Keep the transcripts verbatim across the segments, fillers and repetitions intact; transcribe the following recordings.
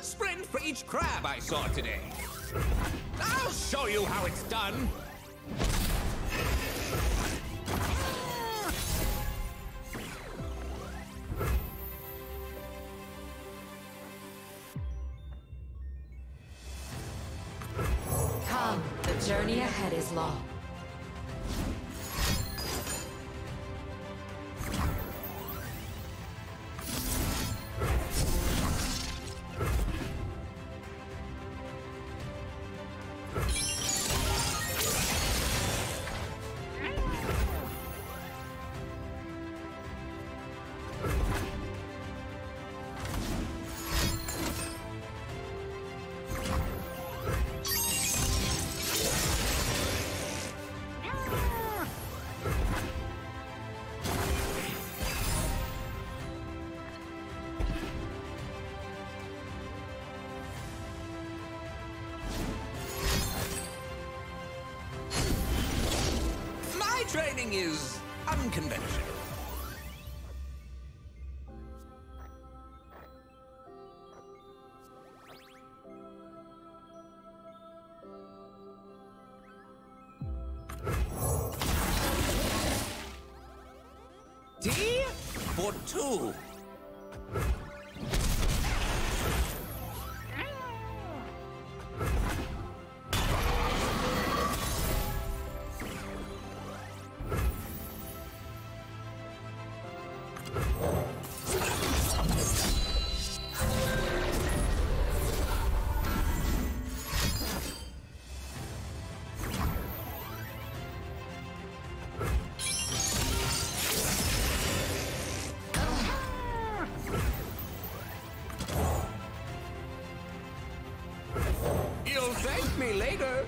sprint for each crab I saw today. I'll show you how it's done. Come, the journey ahead is long. Training is unconventional. T for two. You'll thank me later.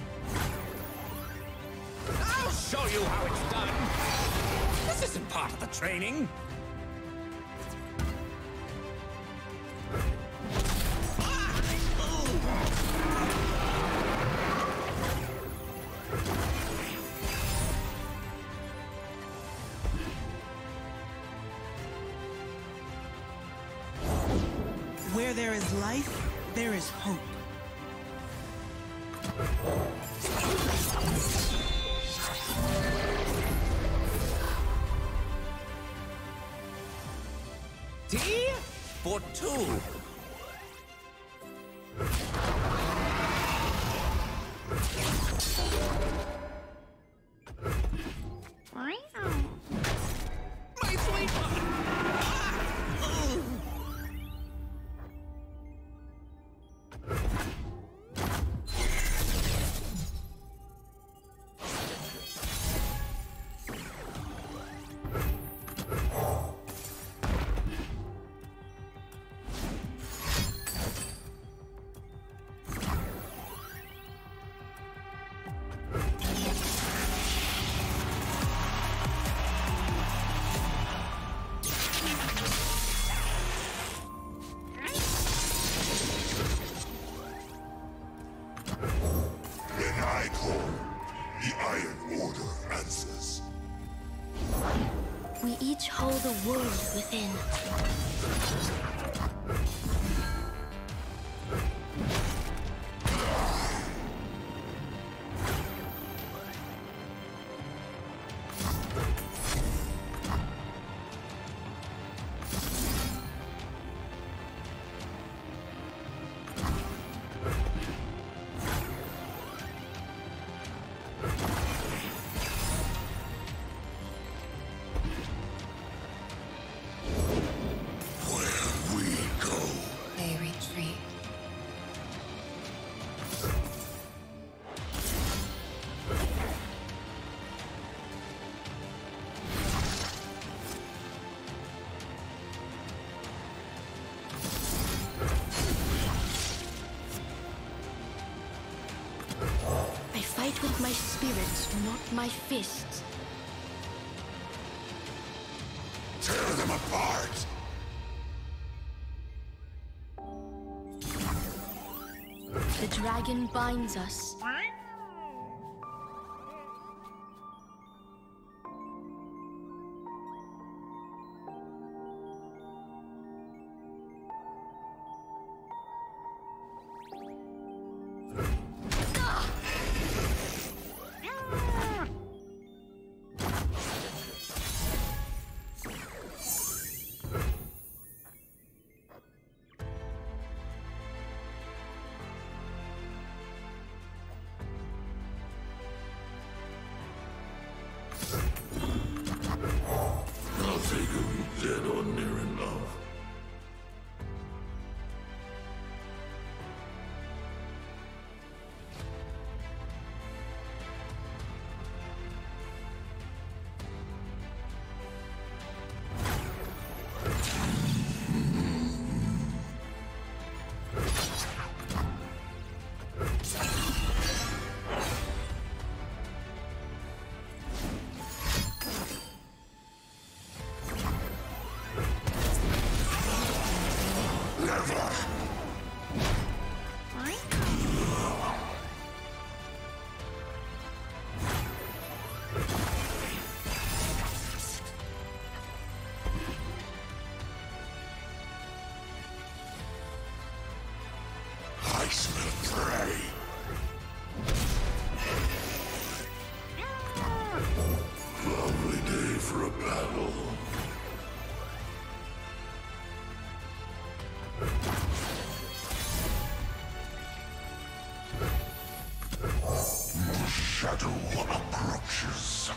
I'll show you how it's done. This isn't part of the training. Where there is life, there is hope. T for two. My sweet one. We each hold a world within. Fight with my spirit, not my fists. Tear them apart! The dragon binds us. for a battle. The shadow approaches.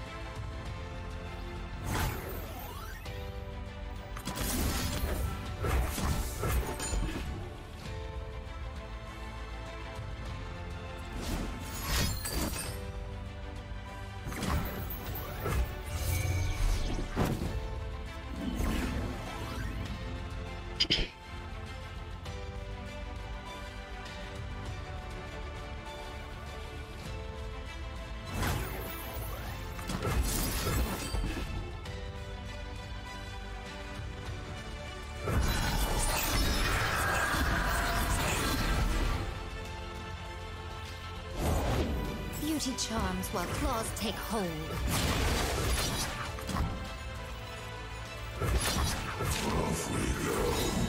Beauty charms while claws take hold. Off we go.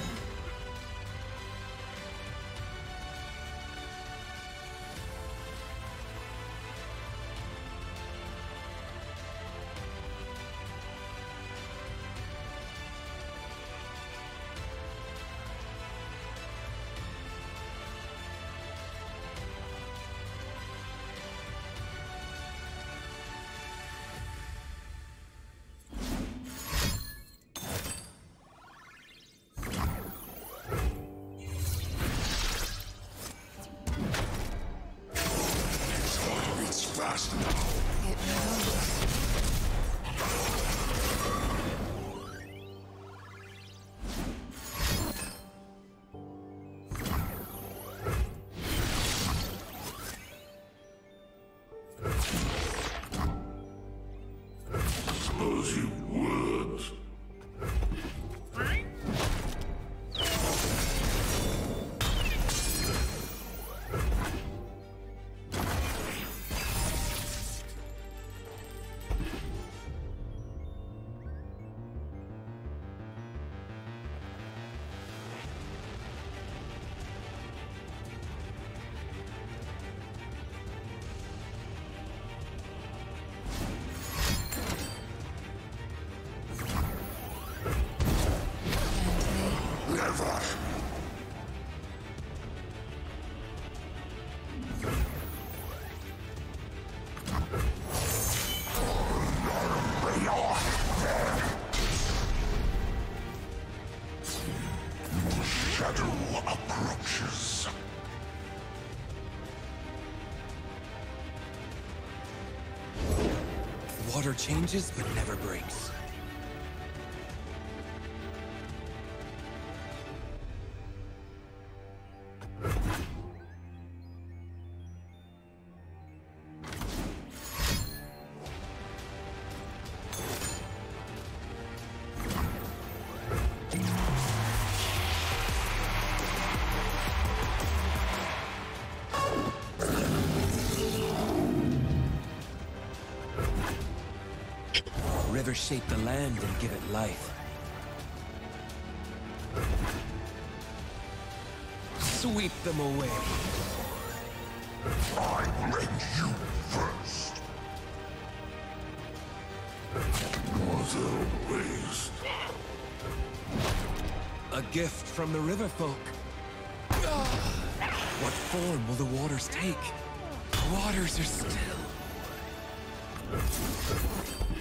Fast now. It knows. Suppose you would. Never. The shadow approaches. Water changes but never breaks. Rivers shape the land and give it life. Sweep them away. I bring you first. What a waste. A gift from the river folk. What form will the waters take? The waters are still.